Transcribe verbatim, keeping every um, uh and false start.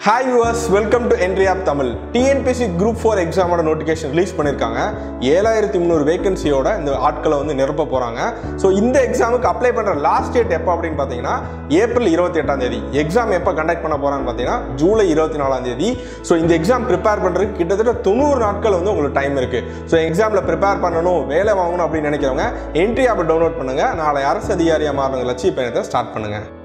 Hi viewers, welcome to Entri Tamil. T N P S C Group four exam notification release பண்ணிருக்காங்க. ஏழாயிரத்து முந்நூறு வேகன்சியோட இந்த ஆட்களை வந்து நிரப்ப போறாங்க. சோ இந்த எக்ஸாமுக்கு அப்ளை பண்ற லாஸ்ட் டேட் எப்ப அப்படினு பாத்தீங்கன்னா ஏப்ரல் இருபத்தி எட்டாம் தேதி. எக்ஸாம் எப்ப கண்டக்ட் பண்ண போறான்னு பாத்தீங்கன்னா ஜூலை இருபத்தி நாலாம் தேதி. சோ இந்த எக்ஸாம் ப்ரிப்பேர் பண்றதுக்கு கிட்டத்தட்ட தொண்ணூறு நாட்கள் வந்து உங்களுக்கு டைம் இருக்கு. சோ எக்ஸாம்ல ப்ரிப்பேர் பண்ணனும், வேலை வாங்கணும் அப்படி நினைக்கிறவங்க Entri ஆப் டவுன்லோட் பண்ணுங்க. நாளை அரசு அதிகாரியா மாறணுங்க லட்சிய பயணத்தை ஸ்டார்ட் பண்ணுங்க.